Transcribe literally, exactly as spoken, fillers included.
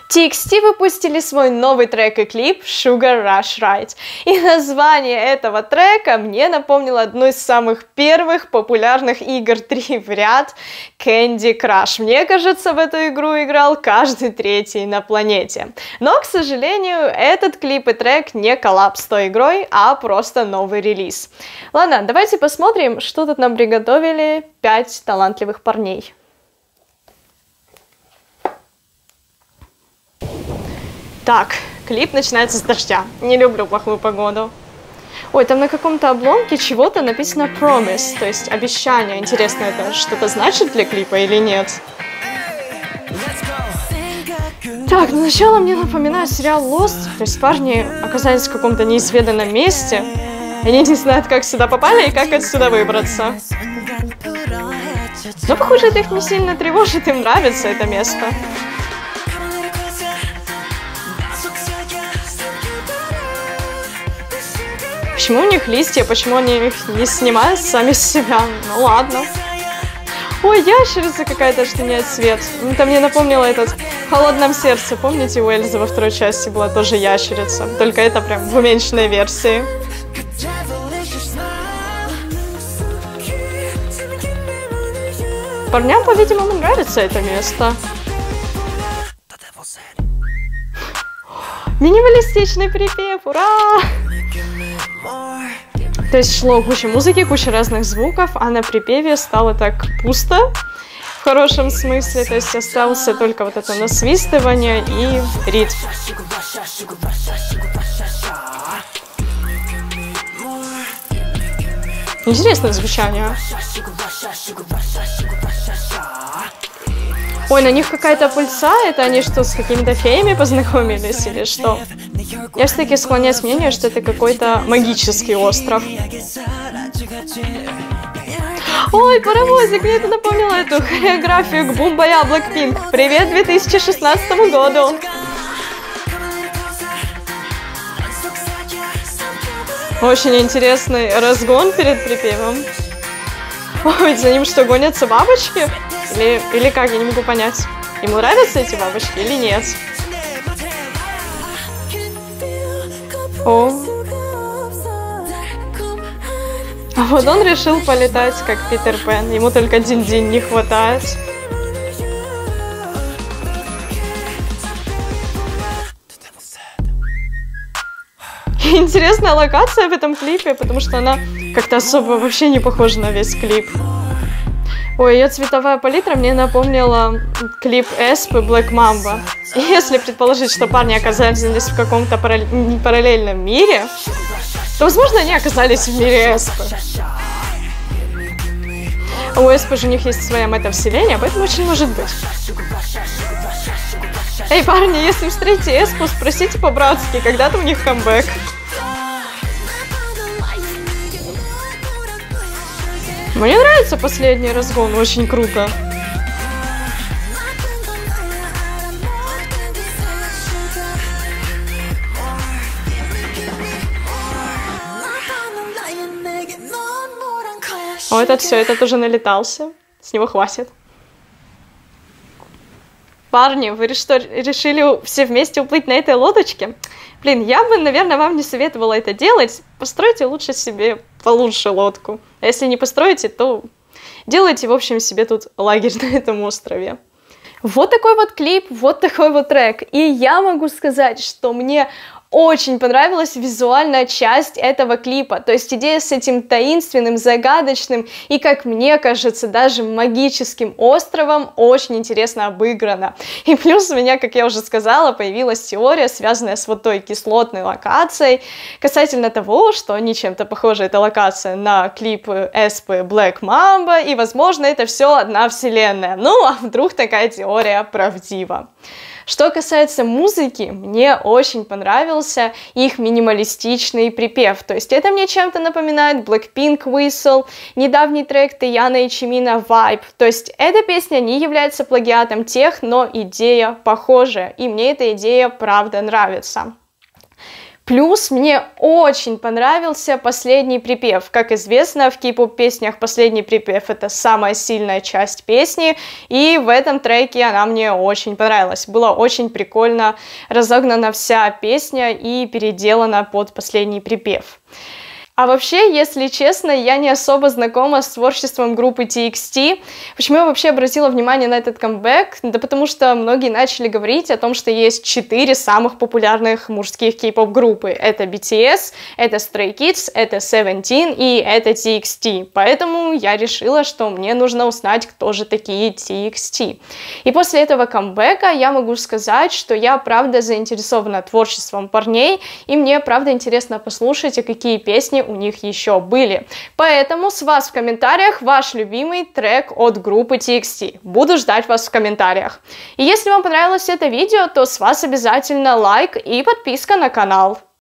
ти икс ти выпустили свой новый трек и клип Sugar Rush Ride. И название этого трека мне напомнило одну из самых первых популярных игр три в ряд Candy Crush. Мне кажется, в эту игру играл каждый третий на планете. Но, к сожалению, этот клип и трек не коллаб с той игрой, а просто новый релиз. Ладно, давайте посмотрим, что тут нам приготовили пять талантливых парней. Так, клип начинается с дождя. Не люблю плохую погоду. Ой, там на каком-то обломке чего-то написано promise, то есть обещание. Интересно, это что-то значит для клипа или нет? Так, ну сначала мне напоминает сериал Lost, то есть парни оказались в каком-то неизведанном месте. Они не знают, как сюда попали и как отсюда выбраться. Но, похоже, это их не сильно тревожит, им нравится это место. Почему у них листья? Почему они их не снимают сами с себя? Ну ладно. Ой, ящерица какая-то, что меняет цвет. Это мне напомнило этот в «Холодном сердце». Помните, у Эльзы во второй части была тоже ящерица? Только это прям в уменьшенной версии. Парням, по-видимому, нравится это место. Минималистичный припев, ура! То есть шло куча музыки, куча разных звуков, а на припеве стало так пусто, в хорошем смысле, то есть остался только вот это насвистывание и ритм. Интересное звучание. Ой, на них какая-то пыльца, это они что, с какими-то феями познакомились или что? Я все-таки склоняюсь к мнению, что это какой-то магический остров. Ой, паровозик, мне это напомнило эту хореографию к Бумбая Blackpink. Привет две тысячи шестнадцатому году! Очень интересный разгон перед припевом. Ой, за ним что, гонятся бабочки? Или, или как, я не могу понять. Ему нравятся эти бабочки или нет? О. А вот он решил полетать, как Питер Пен. Ему только динь-динь не хватает. Интересная локация в этом клипе, потому что она как-то особо вообще не похожа на весь клип. Ой, ее цветовая палитра мне напомнила клип Эспы Black Mamba. И если предположить, что парни оказались здесь в каком-то параллельном мире, то, возможно, они оказались в мире Эспы. У Эспы же у них есть своя метавселенная, поэтому очень может быть. Эй, парни, если встретите Эспу, спросите по-братски, когда-то у них камбэк. Мне нравится последний разгон, очень круто. О, этот все, этот уже налетался. С него хватит. Парни, вы что, решили все вместе уплыть на этой лодочке? Блин, я бы, наверное, вам не советовала это делать. Постройте лучше себе получше лодку. А если не построите, то делайте, в общем, себе тут лагерь на этом острове. Вот такой вот клип, вот такой вот трек. И я могу сказать, что мне очень понравилась визуальная часть этого клипа, то есть идея с этим таинственным, загадочным и, как мне кажется, даже магическим островом очень интересно обыграна. И плюс у меня, как я уже сказала, появилась теория, связанная с вот той кислотной локацией, касательно того, что они чем-то похожи, эта локация, на клип Эспы Black Mamba, и, возможно, это все одна вселенная. Ну, а вдруг такая теория правдива? Что касается музыки, мне очень понравился их минималистичный припев. То есть это мне чем-то напоминает Blackpink Whistle, недавний трек Таяна и Чимина Vibe. То есть эта песня не является плагиатом тех, но идея похожая. И мне эта идея правда нравится. Плюс мне очень понравился последний припев. Как известно, в кей-поп песнях последний припев — это самая сильная часть песни, и в этом треке она мне очень понравилась. Было очень прикольно разогнана вся песня и переделана под последний припев. А вообще, если честно, я не особо знакома с творчеством группы ти экс ти. Почему я вообще обратила внимание на этот камбэк? Да потому что многие начали говорить о том, что есть четыре самых популярных мужских кей-поп группы. Это би ти эс, это Stray Kids, это Seventeen и это ти экс ти. Поэтому я решила, что мне нужно узнать, кто же такие ти экс ти. И после этого камбэка я могу сказать, что я правда заинтересована творчеством парней, и мне правда интересно послушать, а какие песни у них еще были. Поэтому с вас в комментариях ваш любимый трек от группы ти экс ти. Буду ждать вас в комментариях. И если вам понравилось это видео, то с вас обязательно лайк и подписка на канал.